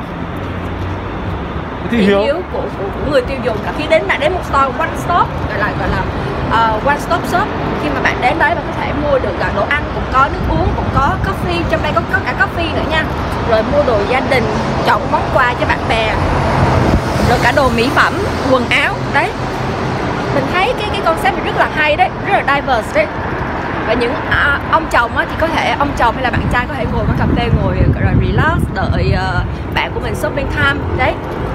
thị hiếu của, của, của người tiêu dùng. Cả khi đến bạn đến một store one stop, gọi là gọi là uh, one stop shop, khi mà bạn đến đấy bạn có thể mua được cả đồ ăn, cũng có nước uống, cũng có coffee, trong đây có, có cả coffee nữa nha, rồi mua đồ gia đình, chọn món quà cho bạn bè, rồi cả đồ mỹ phẩm, quần áo đấy. Mình thấy cái cái concept này rất là hay đấy, rất là diverse đấy. Và những à, ông chồng á, thì có thể ông chồng hay là bạn trai có thể ngồi quán cà phê, ngồi rồi relax đợi uh, bạn của mình shopping time đấy.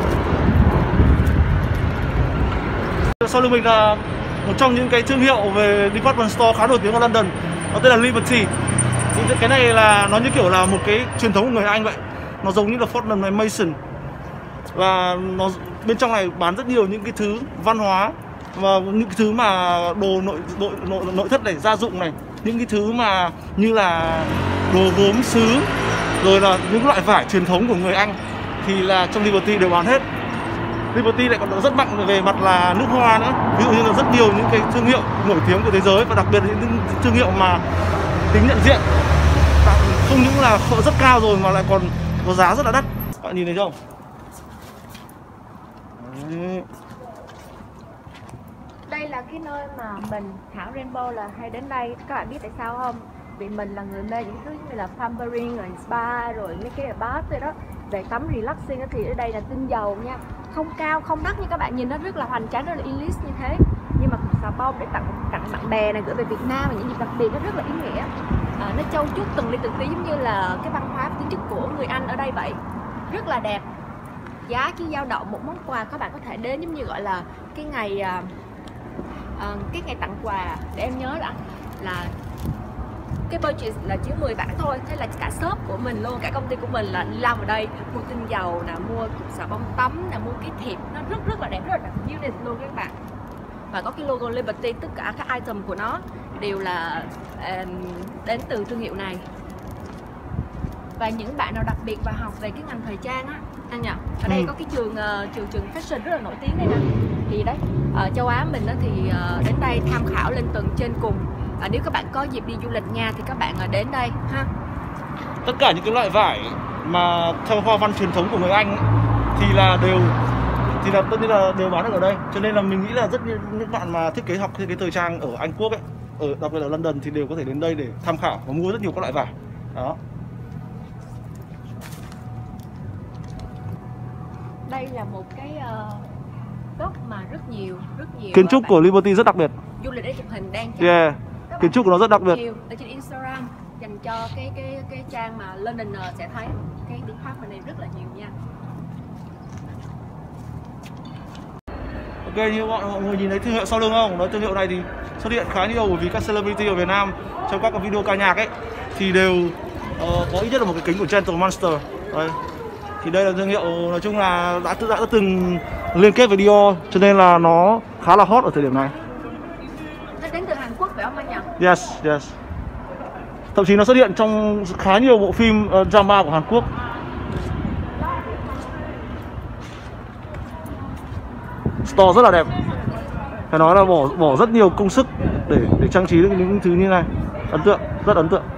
Sau lưng mình là một trong những cái thương hiệu về department store khá nổi tiếng ở London, nó tên là Liberty. Thì cái này là nó như kiểu là một cái truyền thống của người Anh vậy, nó giống như là Fortnum and Mason, và nó bên trong này bán rất nhiều những cái thứ văn hóa và những cái thứ mà đồ nội nội nội, nội thất này, gia dụng này, những cái thứ mà như là đồ gốm sứ, rồi là những loại vải truyền thống của người Anh thì là trong Liberty đều bán hết. Liberty lại còn rất mạnh về mặt là nước hoa nữa. Ví dụ như là rất nhiều những cái thương hiệu nổi tiếng của thế giới, và đặc biệt là những thương hiệu mà tính nhận diện không những là rất cao rồi mà lại còn có giá rất là đắt. Bạn nhìn thấy không? Đấy. Đây là cái nơi mà mình, Thảo Rainbow là hay đến đây. Các bạn biết tại sao không? Vì mình là người mê những thứ như là pampering, rồi spa, rồi mấy cái bath rồi đó. Về tắm relaxing thì ở đây là tinh dầu nha. Không cao, không đắt như các bạn nhìn, nó rất là hoành tráng, rất là elite như thế. Nhưng mà xà bông để tặng tặng bạn bè này, gửi về Việt Nam và những dịp đặc biệt nó rất là ý nghĩa. À, nó trau chuốt từng ly từng tí giống như là cái văn hóa tính chất của người Anh ở đây vậy. Rất là đẹp. Giá chỉ dao động một món quà các bạn có thể đến giống như gọi là cái ngày à, à, cái ngày tặng quà, để em nhớ là là cái budget là chỉ mười bảng thôi. Thế là cả shop của mình luôn, cả công ty của mình là làm ở đây, mua tinh dầu nè, mua xà bông tắm nè, mua cái thiệp, nó rất rất là đẹp, rất là đặc unique luôn các bạn. Và có cái logo Liberty, tất cả các item của nó đều là uh, đến từ thương hiệu này. Và những bạn nào đặc biệt và học về cái ngành thời trang á anh nhỉ, ở đây ừ. có cái trường uh, trường trường fashion rất là nổi tiếng đây nè. Thì đấy, ở châu Á mình á, thì uh, đến đây tham khảo lên tầng trên cùng. À, nếu các bạn có dịp đi du lịch nha thì các bạn đến đây ha. Tất cả những cái loại vải mà theo hoa văn truyền thống của người Anh ấy, thì là đều thì là tất nhiên là đều bán được ở đây. Cho nên là mình nghĩ là rất nhiều những bạn mà thiết kế học thiết kế thời trang ở Anh Quốc ấy, ở đặc biệt là London thì đều có thể đến đây để tham khảo và mua rất nhiều các loại vải. Đó. Đây là một cái uh, góc mà rất nhiều rất nhiều kiến trúc của Liberty rất đặc biệt. Du lịch để chụp hình đang chụp. Yeah. Kiến trúc của nó rất đặc biệt. Nhiều ở trên Instagram dành cho cái cái cái trang mà Londoner sẽ thấy cái department này rất là nhiều nha. Ok, như mọi người nhìn thấy thương hiệu sau lưng không? Nói thương hiệu này thì xuất hiện khá nhiều bởi vì các celebrity ở Việt Nam trong các video ca nhạc ấy thì đều uh, có ít nhất là một cái kính của Gentle Monster. Đây. Thì đây là thương hiệu nói chung là đã, đã, đã từng liên kết với Dior cho nên là nó khá là hot ở thời điểm này. Nó đến từ Hàn Quốc phải không anh nhỉ? Yes, yes. Thậm chí nó xuất hiện trong khá nhiều bộ phim uh, drama của Hàn Quốc. Store rất là đẹp. Phải nói là bỏ bỏ rất nhiều công sức để để trang trí những, những thứ như này. Ấn tượng, rất ấn tượng.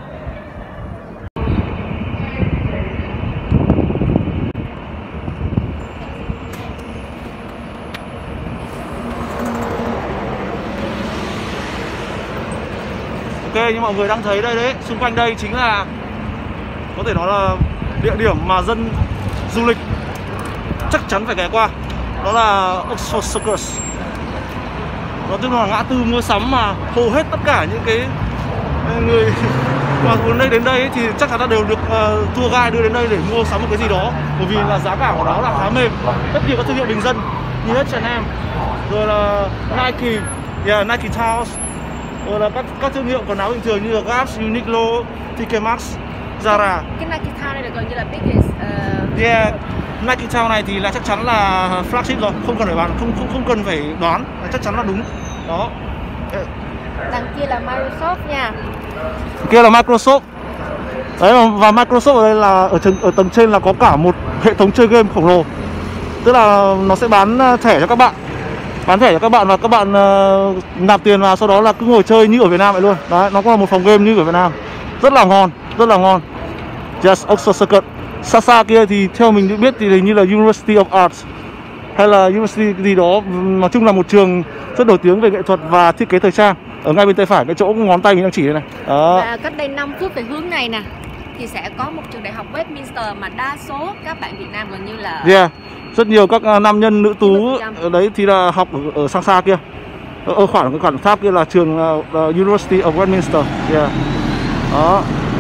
Ok, như mọi người đang thấy đây đấy, xung quanh đây chính là có thể nói là địa điểm mà dân du lịch chắc chắn phải ghé qua. Đó là Oxford Circus. Nó tức là ngã tư mua sắm mà hầu hết tất cả những cái người mà muốn đây đến đây ấy, thì chắc chắn là đều được uh, tour guide đưa đến đây để mua sắm một cái gì đó, bởi vì là giá cả của nó là khá mềm. Rất nhiều các thương hiệu bình dân như H and M, rồi là Nike, yeah, Nike Towels, rồi là các các thương hiệu quần áo bình thường như là Gap, Uniqlo, tê ca Maxx, Zara. Cái Nike Town này là gần như là biggest. Uh... Yeah. Nike Town này thì là chắc chắn là flagship rồi, không cần phải bán, không không không cần phải đoán, chắc chắn là đúng. Đó. Đằng kia là Microsoft nha. Kia là Microsoft. Đấy, và Microsoft ở đây là ở tầng ở tầng trên là có cả một hệ thống chơi game khổng lồ. Tức là nó sẽ bán thẻ cho các bạn. Bán thẻ cho các bạn và các bạn uh, nạp tiền vào, sau đó là cứ ngồi chơi như ở Việt Nam vậy luôn. Đấy, nó cũng là một phòng game như ở Việt Nam. Rất là ngon, rất là ngon. Yes, Oxford Circuit. Xa xa kia thì theo mình biết thì hình như là University of Arts hay là University gì đó, nói chung là một trường rất nổi tiếng về nghệ thuật và thiết kế thời trang. Ở ngay bên tay phải cái chỗ ngón tay mình đang chỉ đây này. Đó. Và cách đây năm phút về hướng này nè thì sẽ có một trường đại học Westminster mà đa số các bạn Việt Nam gần như là Yeah, rất nhiều các nam nhân nữ tú ở đấy thì là học ở, ở xa xa kia. Ở, ở khoảng cái khoảng tháp kia là trường uh, University of Westminster. Yeah. Đó.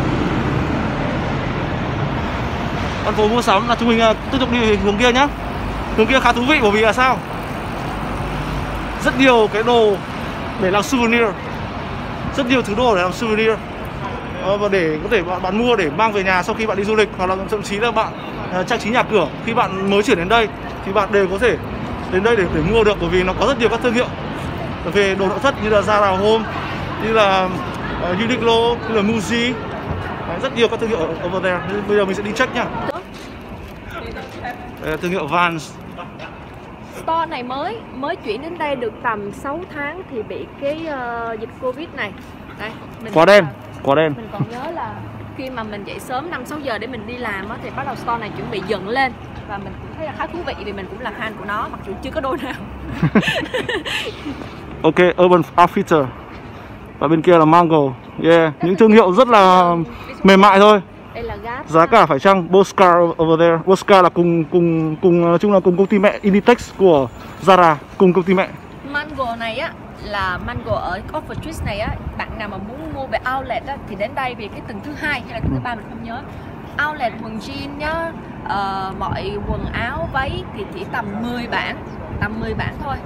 Con phố mua sắm là chúng mình uh, tiếp tục đi hướng kia nhá. Hướng kia khá thú vị bởi vì là sao? Rất nhiều cái đồ để làm souvenir. Rất nhiều thứ đồ để làm souvenir. Ờ, và để có thể bạn, bạn mua để mang về nhà sau khi bạn đi du lịch, hoặc là thậm chí là bạn uh, trang trí nhà cửa khi bạn mới chuyển đến đây thì bạn đều có thể đến đây để, để mua được, bởi vì nó có rất nhiều các thương hiệu về đồ nội thất như là Zara Home, như là uh, Uniqlo, như là Muji. Đấy, rất nhiều các thương hiệu ở over there. Bây giờ mình sẽ đi check nha. Đây là thương hiệu Vans. Store này mới mới chuyển đến đây được tầm sáu tháng thì bị cái uh, dịch Covid này. Đây, mình quá đen, quá đen. Mình còn nhớ là khi mà mình dậy sớm năm sáu giờ để mình đi làm á, thì bắt đầu store này chuẩn bị dựng lên và mình cũng thấy là khá thú vị vì mình cũng là fan của nó mặc dù chưa có đôi nào. Ok, Urban Outfitter. Và bên kia là Mango. Yeah, những thương hiệu rất là mềm mại thôi. Đây là Gap. Giá cả phải chăng? Bosca over there. Bosca là cùng cùng cùng nói chung là cùng công ty mẹ Inditex của Zara, cùng công ty mẹ. Mango này á là Mango ở Oxford Street này á, bạn nào mà muốn mua về outlet á thì đến đây vì cái tầng thứ hai hay là tầng thứ ba mình không nhớ. Outlet quần jean nhá, uh, mọi quần áo váy thì chỉ tầm mười bảng, tầm mười bảng thôi.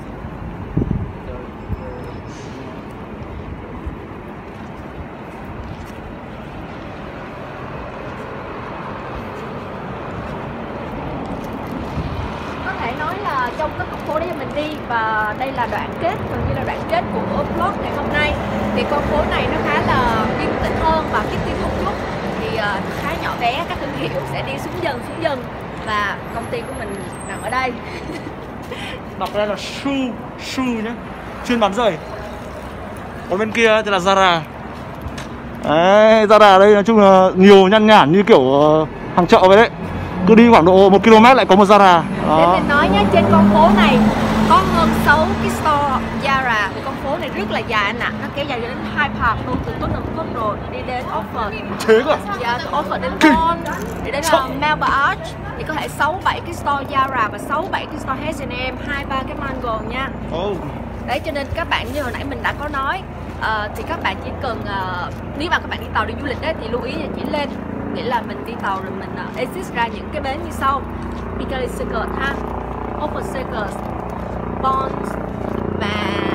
Trong các con phố đấy mình đi và đây là đoạn kết, gần như là đoạn kết của vlog ngày hôm nay. Thì con phố này nó khá là yên tĩnh hơn và ít đi một chút, thì uh, khá nhỏ bé, các thương hiệu sẽ đi xuống dần xuống dần và công ty của mình nằm ở đây. Đọc đây là Shoe, Shoe nhé, chuyên bán giày. Còn bên kia thì là Zara. Đấy, Zara đây nói chung là nhiều nhăn nhản như kiểu uh, hàng chợ vậy đấy. Cứ đi khoảng độ một ki lô mét lại có một Zara. Để mình nói nhé, trên con phố này có hơn sáu cái store Zara. Con phố này rất là dài anh ạ, nó kéo dài đến Hyde Park luôn, từ Tottenham Road đi đến Oxford. Thế cơ? Dạ, từ Oxford đến Bond, đi đến uh, Melbourne Arch. Thì có thể sáu bảy cái store Zara và sáu bảy cái store H and M, hai ba cái Mango nha. Oh. Đấy, cho nên các bạn như hồi nãy mình đã có nói, uh, thì các bạn chỉ cần uh, nếu mà các bạn đi tàu đi du lịch đấy thì lưu ý là chỉ lên, nghĩa là mình đi tàu rồi mình uh, exit ra những cái bến như sau: Piccadilly Circus ha, Oxford Circus, Bonds và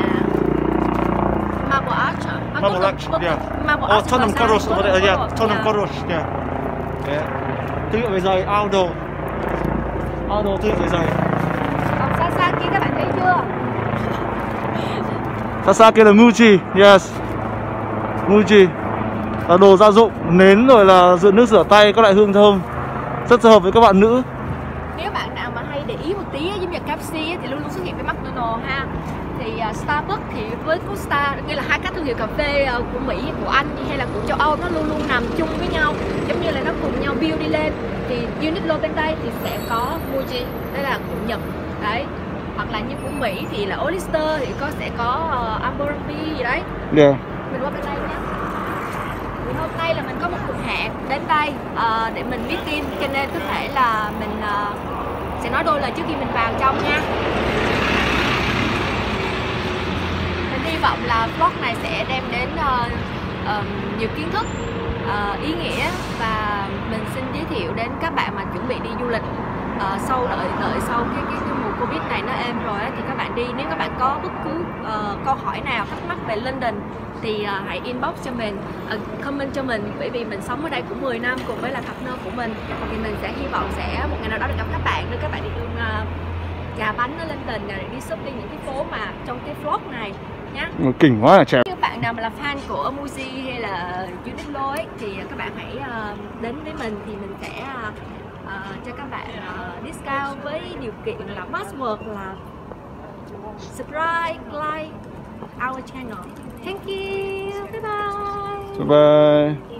Marble Arch. À, Marble có- Arch, có- yeah. Marble Oh, Arch Tottenham và Courage over there, yeah. Courage, Tottenham yeah. Courage, yeah. Yeah. Thương hiệu về giày Aldo. Aldo thương hiệu về giày. Còn xa xa kia các bạn thấy chưa? Xa xa kia là Muji, yes. Muji là đồ gia dụng, nến rồi là rượu nước rửa tay, các loại hương thơm. Rất hợp với các bạn nữ. Nếu bạn nào mà hay để ý một tí á, giống như ca ép xê á, thì luôn luôn xuất hiện với McDonald's ha. Thì uh, Starbucks thì với Costa, nghĩa là hai các thương hiệu cà phê uh, của Mỹ, của Anh hay là của châu Âu, nó luôn luôn nằm chung với nhau, giống như là nó cùng nhau build đi lên. Thì Uniqlo bên đây thì sẽ có Muji, đây là của Nhật đấy, hoặc là như của Mỹ thì là Hollister thì có sẽ có uh, Abercrombie gì đấy. Yeah. Mình qua bên đây nhé. Thì hôm nay là mình có một cuộc hẹn đến đây uh, để mình meeting, cho nên có thể là mình uh, sẽ nói đôi lời trước khi mình vào trong nha. Mình hy vọng là vlog này sẽ đem đến uh, uh, nhiều kiến thức, uh, ý nghĩa, và mình xin giới thiệu đến các bạn mà chuẩn bị đi du lịch uh, sau đợi đợi sau cái, cái, cái mùa Covid này nó êm rồi á, thì các bạn đi, nếu các bạn có bất cứ uh, câu hỏi nào thắc mắc về London thì uh, hãy inbox cho mình, uh, comment cho mình, bởi vì mình sống ở đây cũng mười năm cùng với là partner của mình, thì mình sẽ hy vọng sẽ một ngày nào đó được gặp các bạn, đưa các bạn đi đường uh, trà bánh ở London để đi shopping những cái phố mà trong cái vlog này nhá. Kinh quá là trẻ. Nếu bạn nào mà là fan của Muji hay là Uniqlo ấy, thì các bạn hãy uh, đến với mình, thì mình sẽ uh, uh, cho các bạn uh, discount với điều kiện là password là subscribe, like our channel. Thank you. Bye bye. Bye bye.